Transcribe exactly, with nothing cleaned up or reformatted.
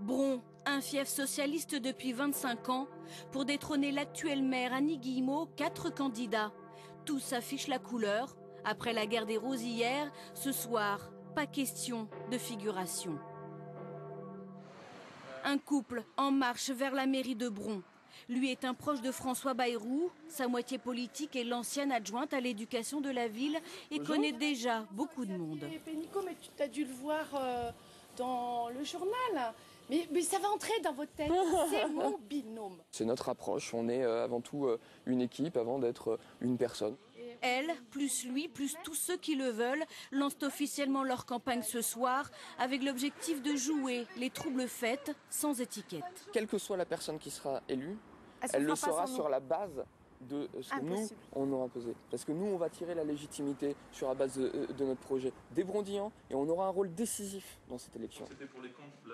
Bron, un fief socialiste depuis vingt-cinq ans. Pour détrôner l'actuel maire Annie Guillemot, quatre candidats. Tous affichent la couleur. Après la guerre des roses hier, ce soir, pas question de figuration. Un couple en marche vers la mairie de Bron. Lui est un proche de François Bayrou. Sa moitié politique est l'ancienne adjointe à l'éducation de la ville et Bonjour. Connaît déjà beaucoup de monde. Nico, mais tu as dû le voir euh, dans le journal. Mais, mais ça va entrer dans votre tête, c'est mon binôme. C'est notre approche, on est euh, avant tout euh, une équipe avant d'être euh, une personne. Elle, plus lui, plus tous ceux qui le veulent, lancent officiellement leur campagne ce soir avec l'objectif de jouer les troubles fêtes sans étiquette. Quelle que soit la personne qui sera élue, elle, elle le sera sur la base de ce que Impossible. nous, on aura posé. Parce que nous, on va tirer la légitimité sur la base de, de notre projet des Brondillants et on aura un rôle décisif dans cette élection.